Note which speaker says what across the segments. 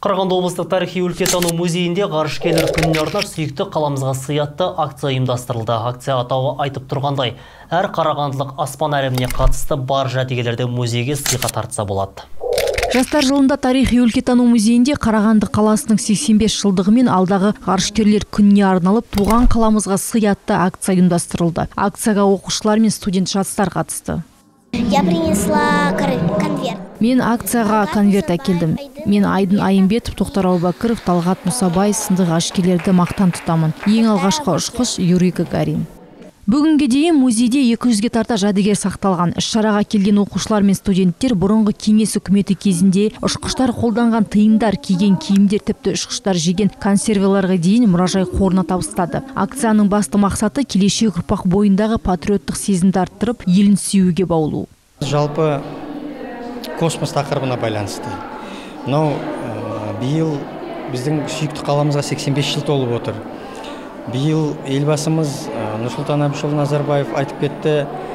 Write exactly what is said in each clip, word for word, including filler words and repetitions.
Speaker 1: Қарағанды облыстық тарихи-өлкетану музейінде ғарышкерлер күніне арнап сүйікті қаламызға сый атты акция ұйымдастырылды. Акция атауы айтып тұрғандай, әр қарағандылық аспан әлеміне қатысты бар жәдігерлерді музейге сыйға тартса болады.
Speaker 2: Жастар жылында тарихи-өлкетану музейінде Қарағанды қаласының сексен бес жылдығы мен алдағы ғарышкерлер күніне арналып туған қаламызға сый атты акция ұйымдастырылды. Акцияға оқушылар мен студент жастар қатысты.
Speaker 3: Я принесла конверт.
Speaker 2: Мен акцияға конверт әкелдім. Мен Айдын Айымбетов, Тоқтар Әубәкіров, Талғат Мұсабай сынды ғарышкерлерді мақтан тұтамын. Ең алғашқы ұшқыш Юрий Гагарин. Бүгінге дейін музейде екі жүзге тарта жәдігер сақталған. Іс-шараға келген оқушылар мен студенттер бұрынғы кеңес үкіметі кезінде ұшқыштар қолданған тиындар, киген киімдер, тіпті ұшқыштар жеген консерваларға дейін мұражай қорына табыстады. Акцияның басты мақсаты келешек ұрпақ бойындағы патриоттық сезімді арттырып, елін сүюге баулу.
Speaker 4: Жалпы космос тақырыбына байланысты. Мынау биыл біздің сүйікті қаламызға сексен бес жыл толып отыр. Биыл елбасымыз Нұрсұлтан Әбішұлы Назарбаев айтып кетті,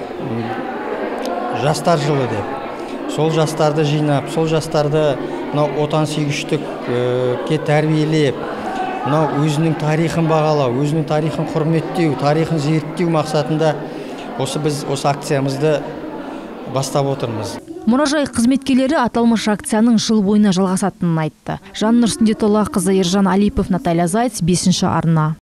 Speaker 4: жастар жылы деп. Сол жастарды жинап, сол жастарды отансүйгіштікке тәрбиелеп, өзінің тарихын бағалау, өзінің тарихын құрметтеу, тарихын зерттеу мақсатында осы біз осы акциямызды бастап отырмыз.
Speaker 2: Мұражай қызметкерлері аталмыш акцияның жыл бойына жалғасатынын айтты. Жан Нұрсындетолла қызы Ержан Алипов, Наталья Зайц, бесінші арна.